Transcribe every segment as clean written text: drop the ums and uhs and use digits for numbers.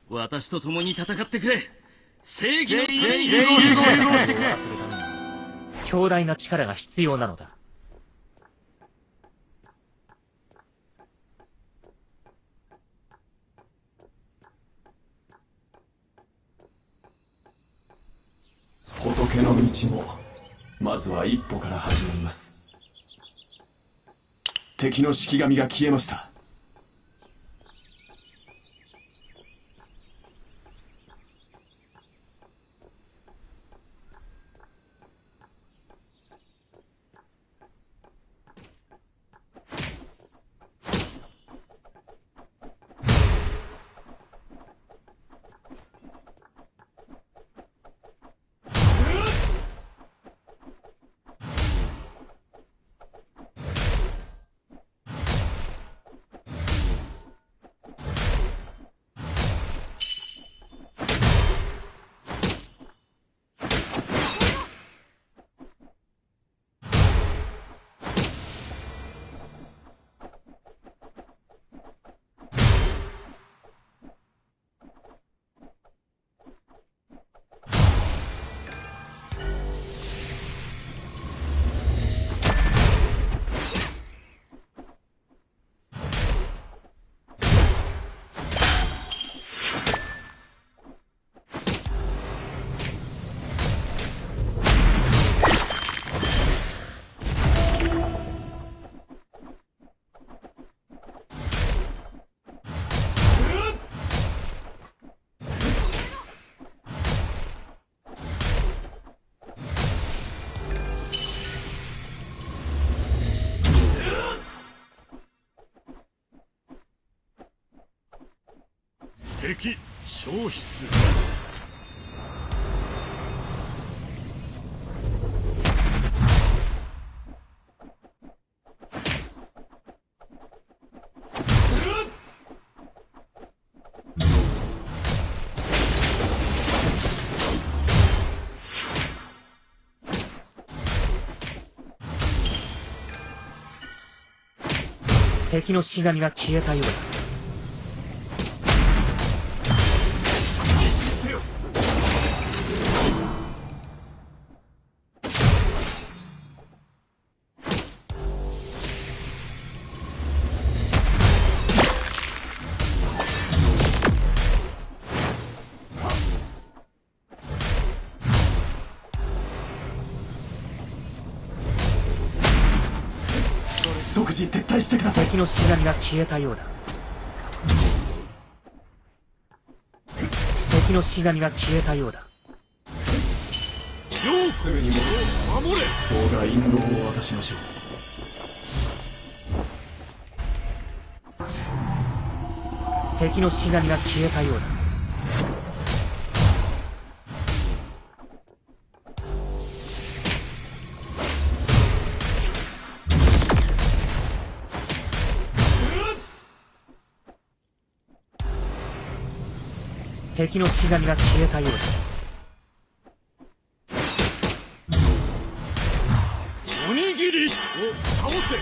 私と共に戦ってくれ。正義の全員集合してくれ。強大な力が必要なのだ。 仏の道もまずは一歩から始まります。敵の式神が消えました。 敵消失。 敵の式神が消えたようだ。 即時撤退してください。 敵の式神が消えたようだ。敵の式神が消えたようだ。 すぐに守れ。そうが引導を渡しましょう。 敵の式神が消えたようだ。敵の式神が消えたようだ。 おにぎりを倒せ。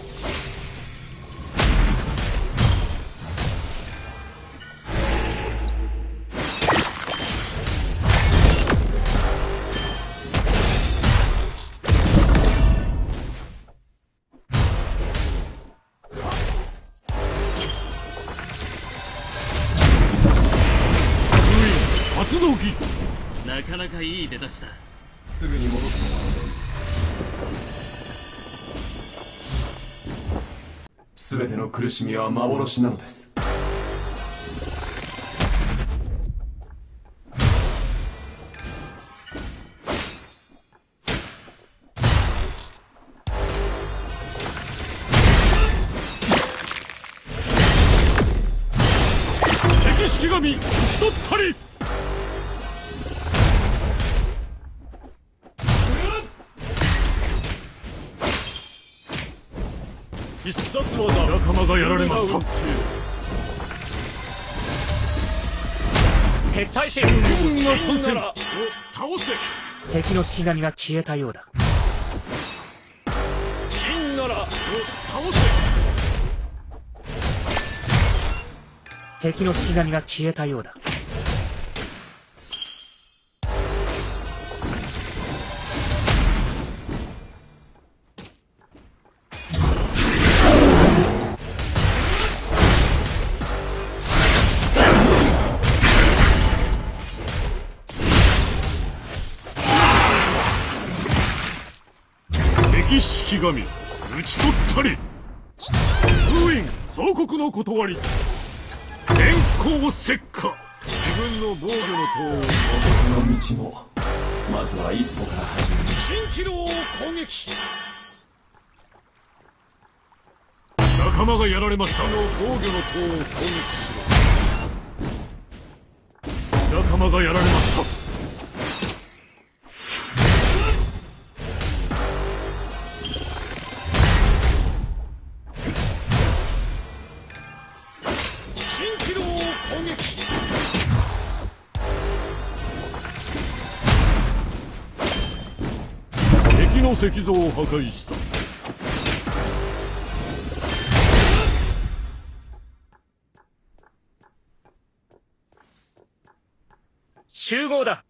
発動機。 なかなかいい出だしだ。 すぐに戻ってもらうんです。全ての苦しみは幻なのです。 敵式神討ち取ったり。必殺技。仲間がやられました。 撤退せよ。 軍が参戦。倒せ。 敵の式神が消えたようだ。 陣なら倒せ。 敵の式神が消えたようだ。 式神討ち取ったり。封印総国の断り。電光石火。自分の防御の塔を仏の道もまずは一歩から始めます。 蜃気楼を攻撃。仲間がやられました。の防御の塔を攻撃しろ。仲間がやられました。蜃気楼を攻撃。敵の石像を破壊した。 集合だ。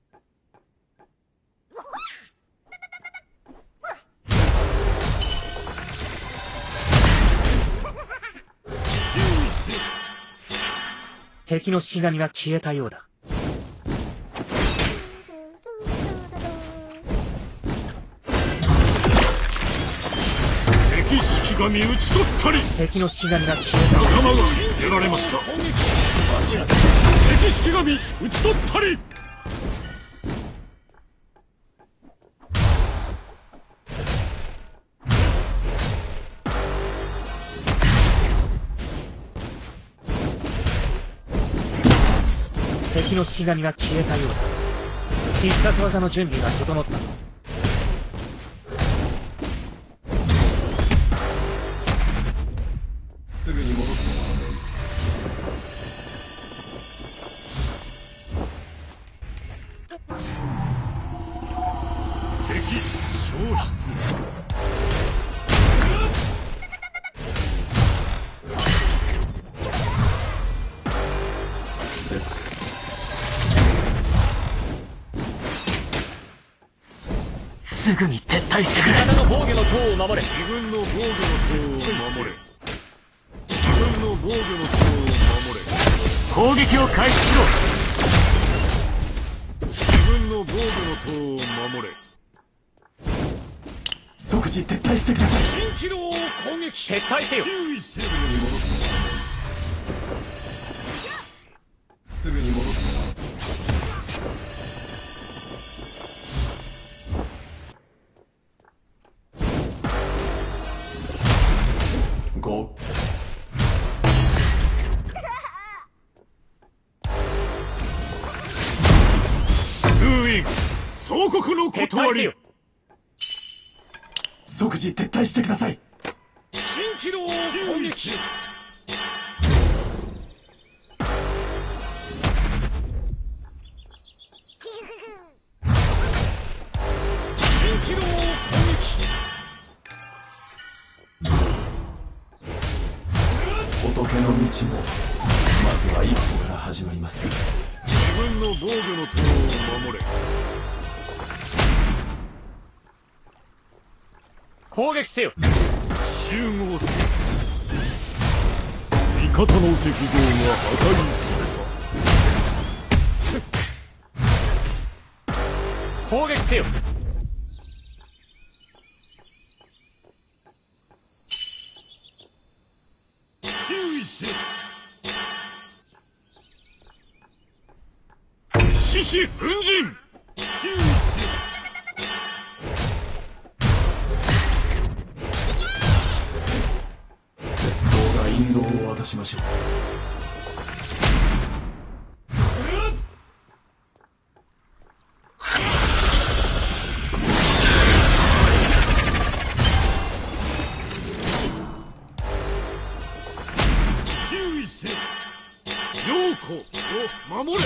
敵の式神が消えたようだ。 敵式神討ち取ったり。 敵の式神が消えたようだ。 仲間がやられました。敵式神討ち取ったり。 敵の式神が消えたようだ。必殺技の準備が整ったぞ。 すぐに戻ってもらうんです。 敵消失。 せずすぐに撤退してくれ。 味方の防御の塔を守れ。自分の防御の塔を守れ。自分の防御の塔を守れ。 攻撃を開始しろ。 自分の防御の塔を守れ。 即時撤退してください。 蜃気楼を攻撃。 撤退せよ。 注意せよ。 すぐに戻ってもらうんです。すぐに戻ってもらう。5 封印総国の撤断り。 退せよ。 即時撤退してください。 蜃気楼を攻撃。蜃気楼を攻撃。 仏の道もまずは一歩から始まります。 自分の防御の塔を守れ。 攻撃せよ。 集合せよ。味方の石像が破壊された。 攻撃せよ。 注意せよ。獅子奮陣。注意せよ。 節操が引導を渡しましょう。 注意せよ。陽子を守れ。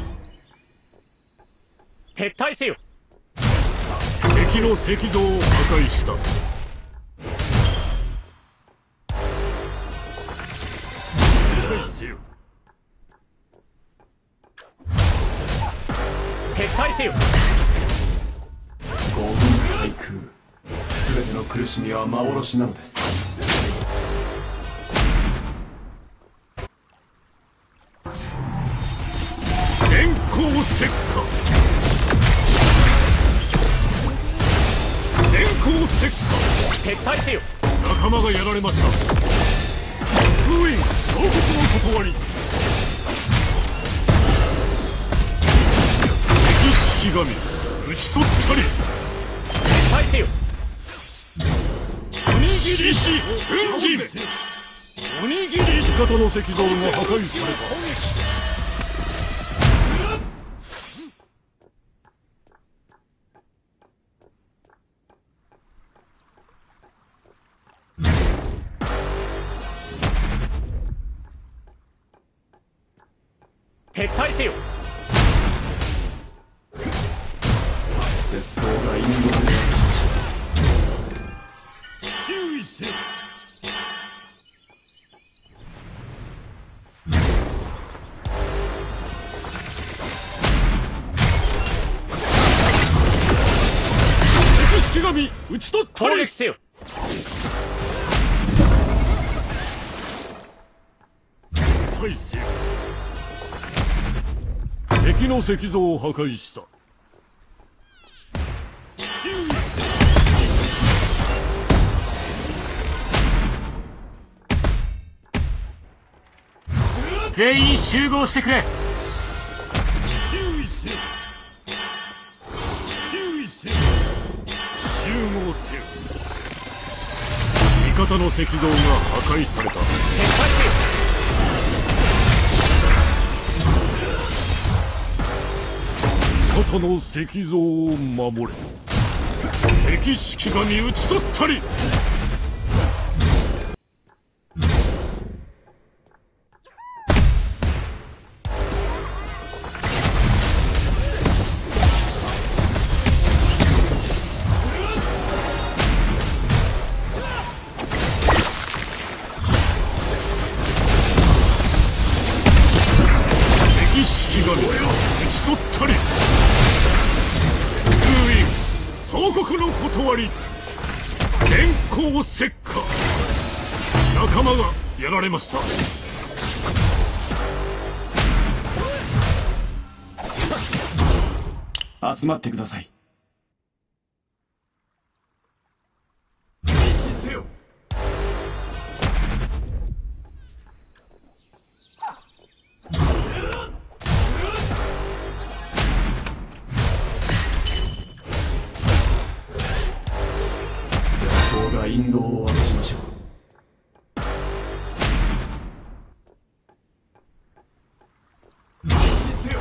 撤退せよ。 敵の石像を破壊した。撤退せよ。 撤退せよ。 豪軍対空、全ての苦しみは幻なのです。 電光石火。電光光石火。 撤退せよ。 仲間がやられました。封印総国の断り。敵式神討ち取ったり。 撤退せよ。 おにぎり獅子雲人。おにぎり味方の石像が破壊された。 撤退せよ。 節操がインドでしまし注意せよ。敵式神討ち取ったり。 攻撃せよ。 対せよ。敵の石像を破壊した。注意せよ。 全員集合してくれ。 注意せよ。注意せよ。集合せよ。味方の石像が破壊された。 撤退せよ。 味方の石像を守れ。敵式神討ち取ったり。敵式神討ち取ったり。封印総国の断り。電光石火。仲間がやられました。 た。集まってください。 実施せよ。 節操が引導を渡しましょう。 実施せよ。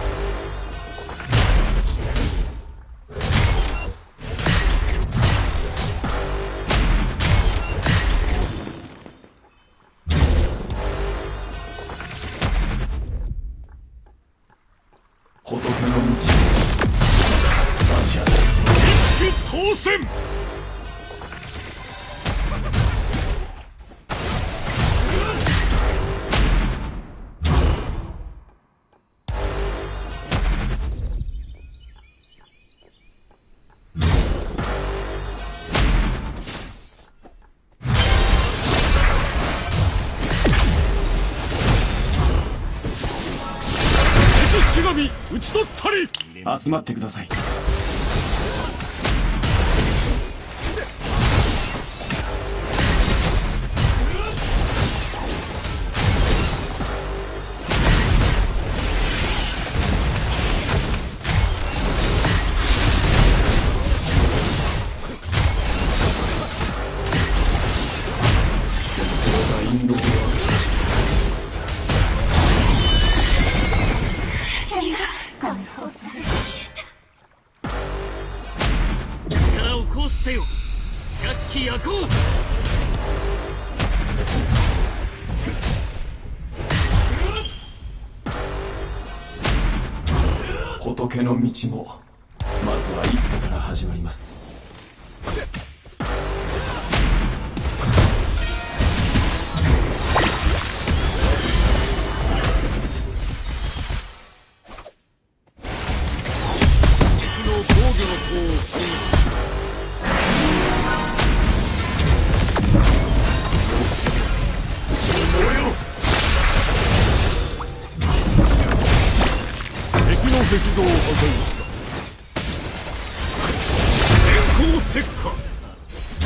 仏の道立ち当たる。 一騎当選。敵式神討ち取ったり。 集まってください。節操が引導を渡しましょう。 力を行使せよ。百鬼夜行。 仏の道もまずは一歩から始まります。 敵の防御の塔を攻撃。敵の石像を破壊した。電光石火。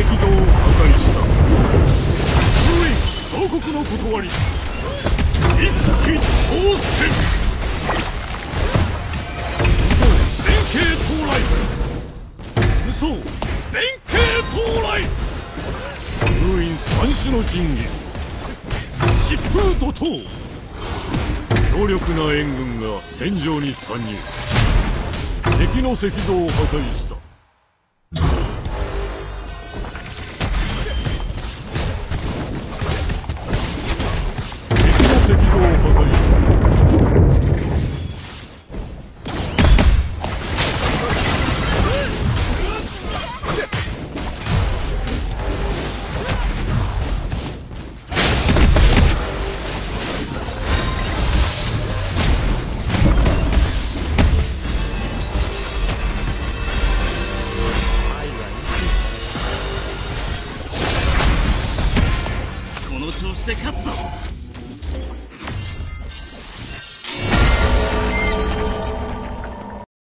石像を破壊した。封印総国の断り、一気当選。弁慶到来。嘘弁慶到来。封印三種の神器、疾風怒涛。強力な援軍が戦場に参入。敵の石像を破壊した。敵の石像を破壊した。 この調子で勝つぞ。